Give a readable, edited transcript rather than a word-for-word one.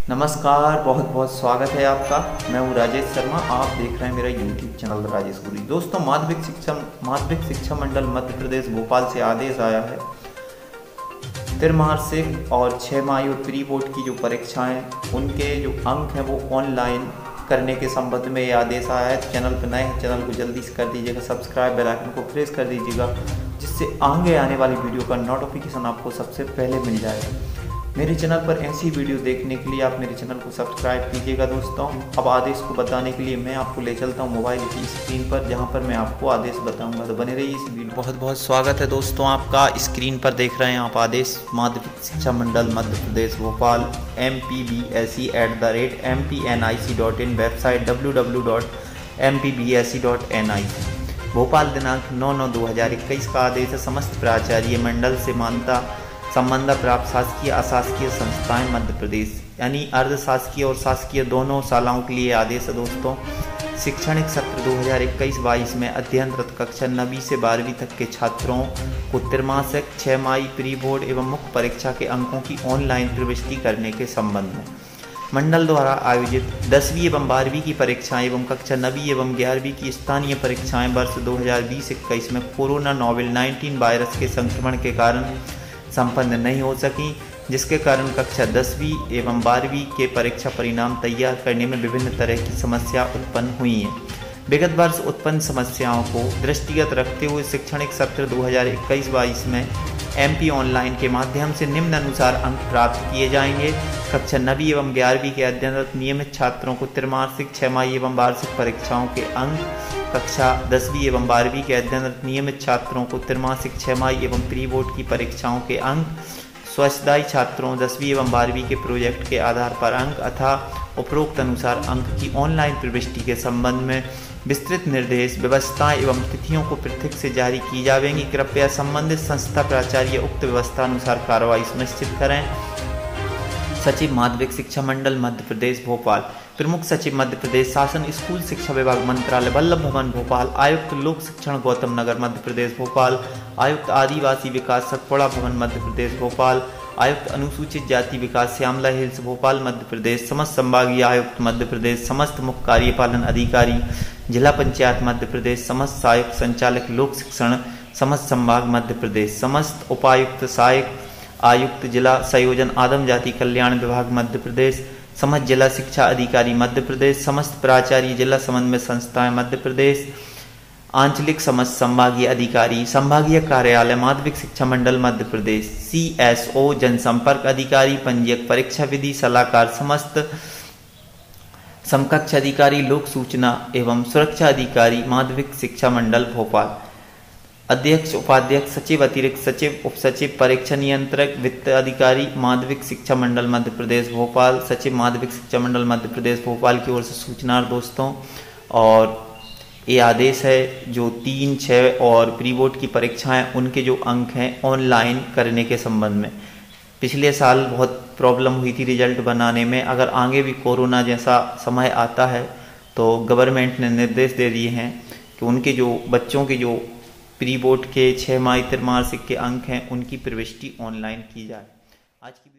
नमस्कार, बहुत बहुत स्वागत है आपका। मैं हूँ राजेश शर्मा। आप देख रहे हैं मेरा यूट्यूब चैनल राजेश गुरी। दोस्तों, माध्यमिक शिक्षा मंडल मध्य प्रदेश भोपाल से आदेश आया है। त्रिमासिक और 6 माही और प्री बोर्ड की जो परीक्षाएं, उनके जो अंक हैं वो ऑनलाइन करने के संबंध में ये आदेश आया है। चैनल पर नए हैं, चैनल को जल्दी से कर दीजिएगा सब्सक्राइब, बेल आइकन को प्रेस कर दीजिएगा, जिससे आगे आने वाली वीडियो का नोटिफिकेशन आपको सबसे पहले मिल जाएगा। मेरे चैनल पर ऐसी वीडियो देखने के लिए आप मेरे चैनल को सब्सक्राइब कीजिएगा। दोस्तों, अब आदेश को बताने के लिए मैं आपको ले चलता हूं मोबाइल की स्क्रीन पर, जहां पर मैं आपको आदेश बताऊंगा। तो बने रहिए इस वीडियो। बहुत बहुत स्वागत है दोस्तों आपका। स्क्रीन पर देख रहे हैं आप आदेश। माध्यमिक शिक्षा मंडल Madhya Pradesh Bhopal mpbse@mpnic.in, website www.mpbse.nic। Bhopal दिनांक 9/9/2021 का आदेश है। समस्त प्राचार्य मंडल से मान्यता संबंध प्राप्त शासकीय अशासकीय संस्थाएं मध्य प्रदेश, यानी अर्ध शासकीय और शासकीय दोनों शालाओं के लिए आदेश है। दोस्तों, शैक्षणिक सत्र 2021-22 में अध्ययनरत कक्षा 9वीं से 12वीं तक के छात्रों को त्रैमासिक, 6 माही, प्री बोर्ड एवं मुख्य परीक्षा के अंकों की ऑनलाइन प्रविष्टि करने के संबंध में मंडल द्वारा आयोजित 10वीं एवं 12वीं की परीक्षाएं एवं कक्षा 9वीं एवं 11वीं की स्थानीय परीक्षाएं वर्ष 2020-21 में कोरोना नोवेल 19 वायरस के संक्रमण के कारण संपन्न नहीं हो सकी, जिसके कारण कक्षा 10वीं एवं 12वीं के परीक्षा परिणाम तैयार करने में विभिन्न तरह की समस्या उत्पन्न हुई हैं। विगत वर्ष उत्पन्न समस्याओं को दृष्टिगत रखते हुए शैक्षणिक सत्र 2021-22 में MP ऑनलाइन के माध्यम से निम्न अनुसार अंक प्राप्त किए जाएंगे। कक्षा 9वीं एवं 11वीं के अध्ययनरत नियमित छात्रों को त्रैमासिक, 6 माही एवं वार्षिक परीक्षाओं के अंक, कक्षा 10वीं एवं 12वीं के अध्ययनरत नियमित छात्रों को त्रैमासिक, 6 माही एवं प्री बोर्ड की परीक्षाओं के अंक, स्वच्छदायी छात्रों 10वीं एवं 12वीं के प्रोजेक्ट के आधार पर अंक अथा उपरोक्त अनुसार अंक की ऑनलाइन प्रविष्टि के संबंध में विस्तृत निर्देश, व्यवस्थाएं एवं तिथियों को पृथक से जारी की जाएंगी। कृपया संबंधित संस्था प्राचार्य उक्त व्यवस्था अनुसार कार्रवाई सुनिश्चित करें। सचिव माध्यमिक शिक्षा मंडल मध्य प्रदेश भोपाल, प्रमुख सचिव मध्य प्रदेश शासन स्कूल शिक्षा विभाग मंत्रालय वल्लभ भवन भोपाल, आयुक्त लोक शिक्षण गौतम नगर मध्य प्रदेश भोपाल, आयुक्त आदिवासी विकास सतपुड़ा भवन मध्य प्रदेश भोपाल, आयुक्त अनुसूचित जाति विकास श्यामला हिल्स भोपाल मध्य प्रदेश, समस्त संभागीय आयुक्त मध्य प्रदेश, समस्त मुख्य कार्यपालन अधिकारी जिला पंचायत मध्य प्रदेश, समस्त सहायक संचालक लोक शिक्षण समस्त संभाग मध्य प्रदेश, समस्त उपायुक्त सहायक आयुक्त जिला संयोजन आदम जाति कल्याण विभाग मध्य प्रदेश, समस्त जिला शिक्षा अधिकारी मध्य प्रदेश, समस्त प्राचार्य जिला समन्वय संस्थाएं मध्य प्रदेश, आंचलिक समस्त संभागीय अधिकारी संभागीय कार्यालय माध्यमिक शिक्षा मंडल मध्य प्रदेश, CSO जनसंपर्क अधिकारी, पंजीयक परीक्षा विधि सलाहकार, समस्त समकक्ष अधिकारी लोक सूचना एवं सुरक्षा अधिकारी माध्यमिक शिक्षा मंडल भोपाल, अध्यक्ष उपाध्यक्ष सचिव अतिरिक्त सचिव उप सचिव परीक्षा नियंत्रक वित्त अधिकारी माध्यमिक शिक्षा मंडल मध्य प्रदेश भोपाल, सचिव माध्यमिक शिक्षा मंडल मध्य प्रदेश भोपाल की ओर से सूचना दोस्तों। और ये आदेश है जो 3, 6 और प्री बोर्ड की परीक्षाएं, उनके जो अंक हैं ऑनलाइन करने के संबंध में। पिछले साल बहुत प्रॉब्लम हुई थी रिजल्ट बनाने में। अगर आगे भी कोरोना जैसा समय आता है तो गवर्नमेंट ने निर्देश दे दिए हैं कि उनके जो बच्चों के जो प्री बोर्ड के 6 माही त्रैमासिक के अंक हैं, उनकी प्रविष्टि ऑनलाइन की जाए। आज की